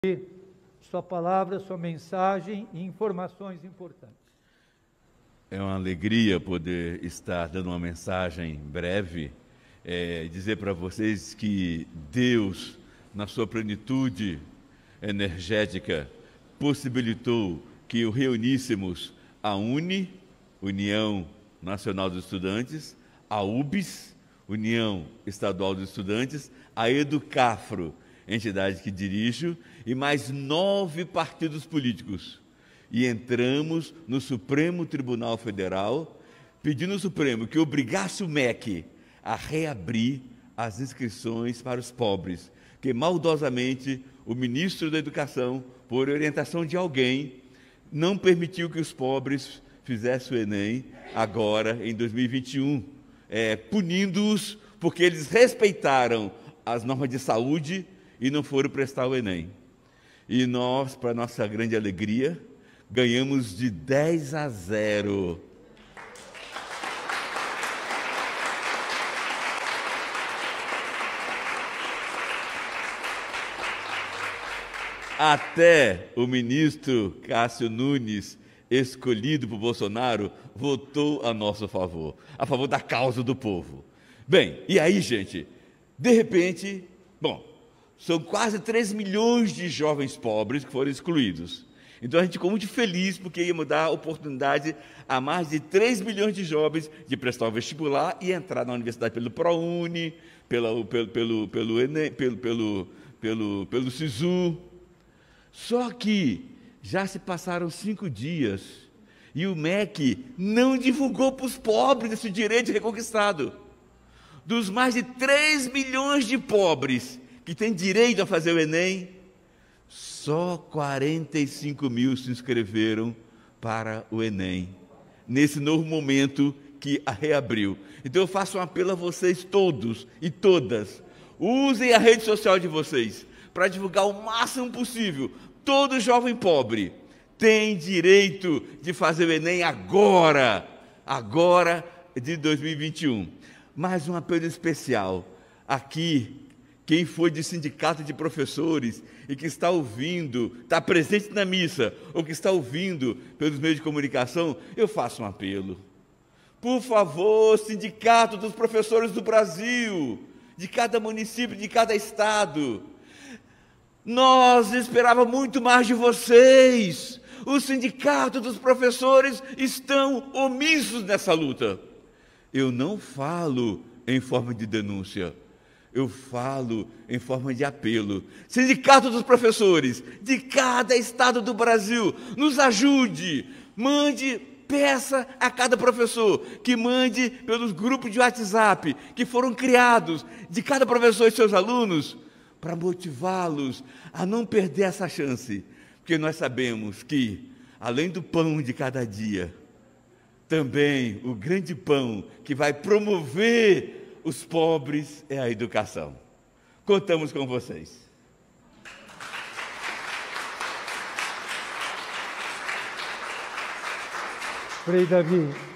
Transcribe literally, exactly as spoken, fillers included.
sua palavra, sua mensagem e informações importantes. É uma alegria poder estar dando uma mensagem breve, é, dizer para vocês que Deus, na sua plenitude energética, possibilitou que o reuníssemos a UNE, União Nacional dos Estudantes, a U B S, União Estadual dos Estudantes, a Educafro, entidade que dirijo, e mais nove partidos políticos. E entramos no Supremo Tribunal Federal, pedindo ao Supremo que obrigasse o M E C a reabrir as inscrições para os pobres, que maldosamente o ministro da Educação, por orientação de alguém, não permitiu que os pobres fizessem o Enem agora, em dois mil e vinte e um, é, punindo-os porque eles respeitaram as normas de saúde e não foram prestar o Enem. E nós, para nossa grande alegria, ganhamos de dez a zero. Até o ministro Cássio Nunes, escolhido por Bolsonaro, votou a nosso favor, a favor da causa do povo. Bem, e aí, gente, de repente, bom, são quase três milhões de jovens pobres que foram excluídos. Então a gente ficou muito feliz porque íamos dar oportunidade a mais de três milhões de jovens de prestar o vestibular e entrar na universidade pelo ProUni, pela, pelo, pelo, pelo Enem, pelo, pelo, pelo, pelo SISU. Só que já se passaram cinco dias e o M E C não divulgou para os pobres esse direito reconquistado. Dos mais de três milhões de pobres que têm direito a fazer o Enem, só quarenta e cinco mil se inscreveram para o Enem, nesse novo momento que a reabriu. Então eu faço um apelo a vocês todos e todas, usem a rede social de vocês para divulgar o máximo possível. Todo jovem pobre tem direito de fazer o Enem agora, agora de dois mil e vinte e um. Mais um apelo especial aqui. Quem foi de sindicato de professores e que está ouvindo, está presente na missa, ou que está ouvindo pelos meios de comunicação, eu faço um apelo. Por favor, sindicato dos professores do Brasil, de cada município, de cada estado, nós esperávamos muito mais de vocês. O sindicato dos professores estão omissos nessa luta. Eu não falo em forma de denúncia. Eu falo em forma de apelo. Sindicato dos professores de cada estado do Brasil, nos ajude, mande, peça a cada professor que mande pelos grupos de WhatsApp que foram criados de cada professor e seus alunos para motivá-los a não perder essa chance, porque nós sabemos que, além do pão de cada dia, também o grande pão que vai promover os pobres é a educação. Contamos com vocês. Frei Davi.